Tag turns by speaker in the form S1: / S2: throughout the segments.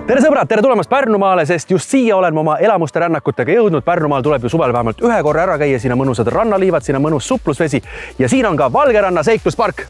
S1: Tere sõbrad, tere tulemast Pärnumaale, sest just siia olen oma elamuste rännakutega jõudnud. Pärnumaal tuleb ju suvel vähemalt ühe korra ära käia, siin on mõnusad rannaliivad, siin on mõnus suplusvesi ja siin on ka Valgeranna seikluspark.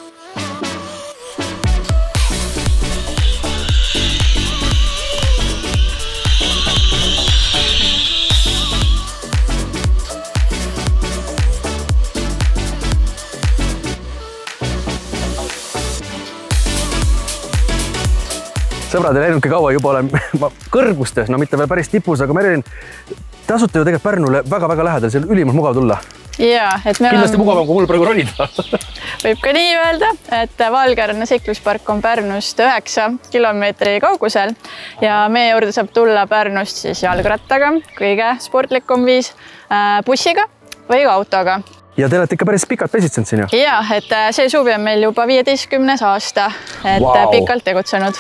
S1: Sõbrad, ei läinudki kaua, juba olen kõrgustes, no mitte veel päris tipus, aga Merilin, te asute ju tegelikult Pärnule väga-väga lähedal, see on ülimalt mugav tulla.
S2: Jaa, et meil
S1: kindlasti mugavam, kui mul praegu ronida.
S2: Võib ka nii öelda, et Valgeranna seikluspark on Pärnust 9 kilomeetri kaugusel ja meie juurde saab tulla Pärnust siis jalgrattaga, kõige sportlikum viis, bussiga või ka autoga.
S1: Ja te olete ikka päris pikalt pesitsenud siin ju?
S2: Jaa, et see suvi on meil juba 15. aasta, et pikalt tegutsenud.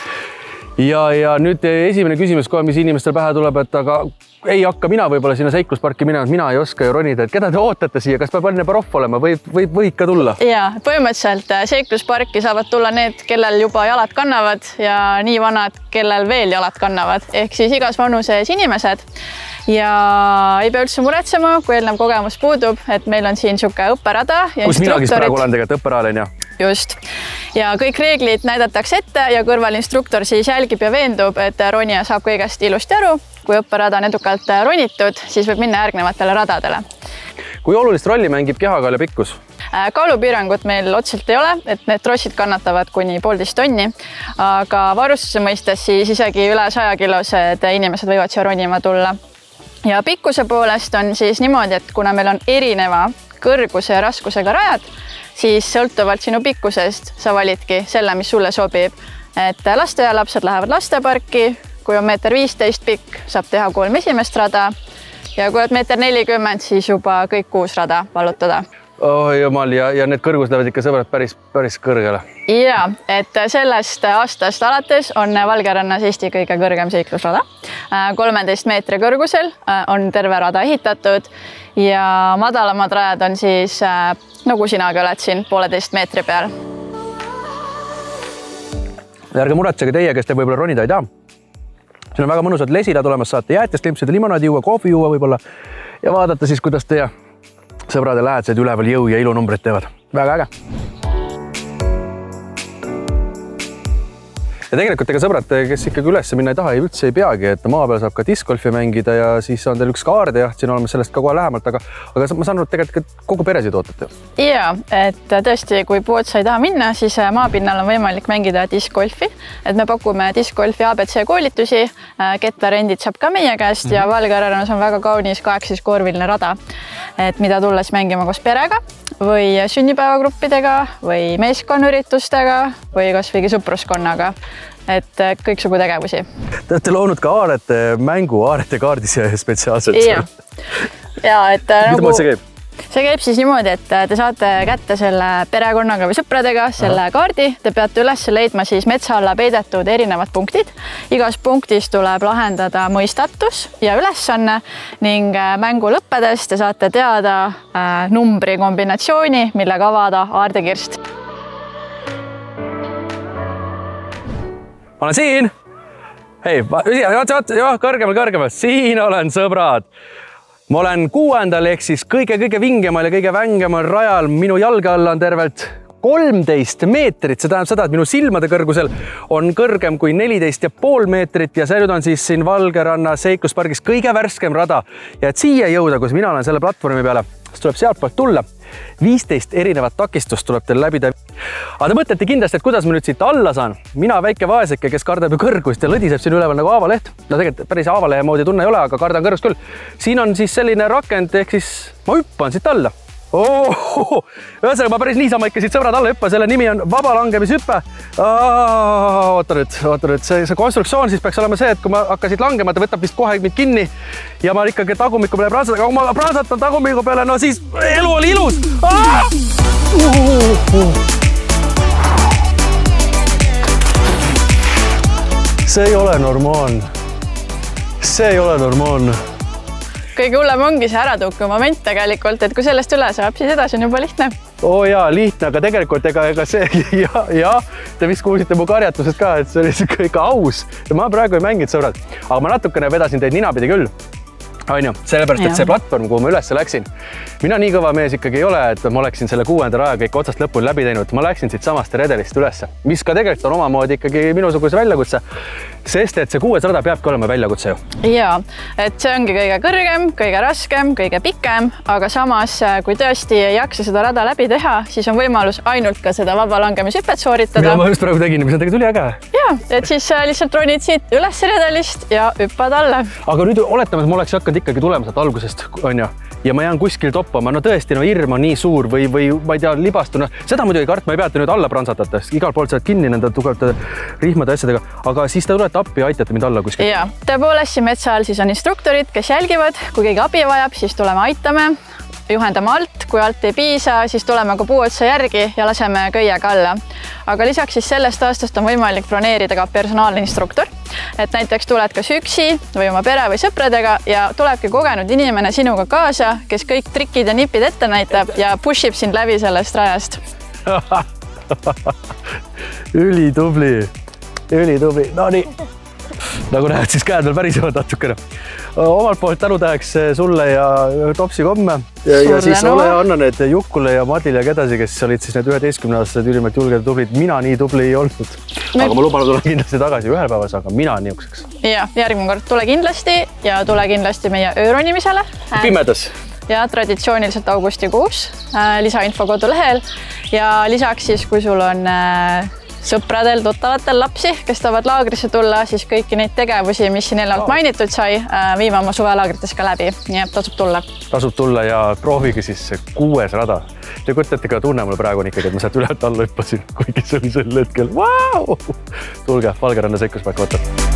S1: Ja nüüd esimene küsimus kohe, mis inimestel pähe tuleb, et aga ei hakka mina võib-olla sinna seiklusparki minema, mina ei oska ju ronida, et keda te ootate siia, kas peab enne proff olema või ikka tulla? Jaa,
S2: põhimõtteliselt seiklusparki saavad tulla need, kellel juba jalad kannavad ja nii vanad, kellel veel jalad kannavad, ehk siis igas vanuses inimesed. Ja ei pea üldse muretsema, kui eelnev kogemus puudub, et meil on siin siuke õpperada ja
S1: kus minagi praegu olen tegelikult õpperajal, jah?
S2: Just. Ja kõik reeglid näidatakse ette ja kõrvalinstruktor siis jälgib ja veendub, et ronija saab kõigest ilusti aru. Kui õpperada on edukalt ronitud, siis võib minna järgnevatele radadele.
S1: Kui olulist rolli mängib kehakaal ja pikkus?
S2: Kaalupiirangut meil otseselt ei ole, et need trossid kannatavad kuni 1,5 tonni, aga varustuse mõistes siis isegi üle 100-kilosed inimesed võivad siia ronima tulla. Ja pikkuse poolest on siis niimoodi, et kuna meil on erineva kõrguse ja raskusega rajad, siis sõltuvalt sinu pikkusest sa validki selle, mis sulle sobib. Et lasteaialapsed lähevad lasteparki, kui on 1,15 m pikk, saab teha 3 esimest rada ja kui on 1,40 m, siis juba kõik 6 rada vallutada.
S1: Oh jumal, ja need kõrgus lähevad ikka sõbrad päris kõrgele.
S2: Jaa, et sellest aastast alates on Valgerannas Eesti kõige kõrgem seiklusrada. 13 meetri kõrgusel on terve rada ehitatud ja madalamad rajad on siis, nagu sinagi oled siin, 1,5 meetri peal.
S1: Ärge muretsege teie, kes te võib-olla ronida ei taha. Siin on väga mõnusad lesilad olemas, saate jäätist limpsida, limonaadi juua, kohvi juua võib-olla ja vaadata siis, kuidas teie sõbrad ja lähedased üleval jõu ja ilunumbrid teevad. Väga äge. Ja tegelikult ega sõbrad, kes ikkagi üles minna ei taha, üldse ei peagi, et maa peal saab ka discgolfi mängida ja siis on teil üks kaardejaht siin olemas sellest ka kohe lähemalt, aga ma saan aru, et tegelikult kogu peresid ootate.
S2: Jaa, et tõesti, kui pood sa ei taha minna, siis maapinnal on võimalik mängida discgolfi, et me pakume discgolfi ABC koolitusi, kettarendid saab ka meie käest ja Valgerannas on väga kaunis 8-korviline rada, et mida tulles mängima koos perega või sünnipäevagruppidega või meeskonnüritustega või kas võigi sõpruskonnaga. Et kõiksugu tegevusi.
S1: Te olete loonud ka aarete mängu, aarete kaardis spetsiaalselt.
S2: Ja, et
S1: nagu see käib?
S2: See käib siis niimoodi, et te saate kätte selle perekonnaga või sõpradega selle kaardi. Te peate üles leidma siis metsa alla peidetud erinevad punktid. Igas punktis tuleb lahendada mõistatus ja ülesanne ning mängu lõppedes te saate teada numbri kombinatsiooni, millega avada aardekirst.
S1: Ma olen siin. Hei, kõrgemal. Siin olen, sõbrad. Ma olen 6. ehk siis kõige vingemal ja kõige vängemal rajal. Minu jalge alla on tervelt 13 meetrit. See tähendab seda, et minu silmade kõrgusel on kõrgem kui 14,5 meetrit ja see nüüd on siis siin Valgeranna seikluspargis kõige värskem rada. Ja et siia jõuda, kus mina olen selle platvormi peale, siis tuleb sealt poolt tulla. 15 erinevat takistust tuleb teil läbida. Aga te mõtlete kindlasti, et kuidas ma nüüd siit alla saan. Mina väike vaeseke, kes kardab ju kõrgust ja lõdiseb siin üleval nagu aavaleht. No tegelikult päris aavalehe moodi tunne ei ole, aga kardan kõrgust küll. Siin on siis selline rakend, ehk siis ma hüppan siit alla. Ühesõnaga, ma päris niisama ikka siit sõbrad alla hüppa, selle nimi on vaba langemishüppe. Oota nüüd, see konstruktsioon siis peaks olema see, et kui ma hakkasid langema, ta võtab vist kohe mind kinni ja ma ikkagi tagumiku peale praasatan, aga kui ma praasatan tagumiku peale, no siis elu oli ilus. See ei ole normaalne.
S2: Kõige hullem ongi see äratõuke moment tegelikult, et kui sellest üle saab, siis edasi on juba lihtne.
S1: jaa, lihtne, aga tegelikult ega see ja te vist kuulsite mu karjatusest ka, et see oli ikka aus. Ja ma praegu ei mänginud, sõbrad, aga ma natukene vedasin teid ninapidi küll. Sellepärast, et see platvorm, kuhu ma üles läksin, mina nii kõva mees ikkagi ei ole, et ma oleksin selle 6. raja kõik otsast lõpuni läbi teinud. Ma läksin siit samast redelist ülesse, mis ka tegelikult on omamoodi ikkagi minusuguse väljakutse, sest et see 6. rada peabki olema väljakutse ju.
S2: Jaa, et see ongi kõige kõrgem, kõige raskem, kõige pikem, aga samas, kui tõesti ei jaksa seda rada läbi teha, siis on võimalus ainult ka seda vaba langemishüpet sooritada.
S1: Mida ma just praegu tegin, mis on tegelikult üliäge.
S2: Jaa, et siis lihtsalt ronid siit üles redelist ja hüppad alle.
S1: Aga nüüd oletame, et ma oleks hakanud ikkagi tulema sealt algusest, on ju, ja ma jään kuskil toppama. No tõesti, hirm on nii suur või ma ei tea, libastuna. Seda muidu ei kartma, ei peate nüüd alla pransatata, igal pool saad kinni nende tugevate rihmade asjadega, aga siis te tulete appi ja aitate mind alla kuskil.
S2: Jaa, tõepoolest siin metsa all siis on instruktorid, kes jälgivad, kui keegi abi vajab, siis tuleme aitame, juhendame alt, kui alt ei piisa, siis tuleme ka puu otsa järgi ja laseme köiega alla. Aga lisaks siis sellest aastast on võimalik broneerida ka personaalne instruktor, et näiteks tuled kas üksi või oma pere või sõpradega ja tulebki kogenud inimene sinuga kaasa, kes kõik trikid ja nipid ette näitab ja pushib sind läbi sellest rajast.
S1: Ülitubli. No nii. Nagu näed, siis käed veel pärisevad natukene. Omalt poolt tänutäheks sulle ja Topsi komme. Ja siis ole ja anna need Jukule ja Madile ja kedasi, kes olid siis need 11-aastased ülimalt julged ja tublid. Mina nii tubli ei olnud. Aga ma luban, tulen kindlasti tagasi ühel päevas, aga mina niisuguseks.
S2: Ja, järgmine kord tule kindlasti ja tule kindlasti meie ööronimisele.
S1: Pimedas.
S2: Ja traditsiooniliselt augustikuus lisainfo kodulehel ja lisaks siis, kui sul on sõpradel, tuttavatel lapsi, kes tahavad laagrisse tulla, siis kõiki neid tegevusi, mis siin eelnevalt mainitud sai, viime oma suvelaagrites ka läbi. Nii et tasub tulla. Tasub tulla ja proovige siis 6. rada. Te kujutate ka tunne mul praegu on ikkagi, et ma sealt ülelt alla hüppasin, kuigi see oli sel hetkel. Vau! Tulge, Valgeranna sekkuspäev ootab.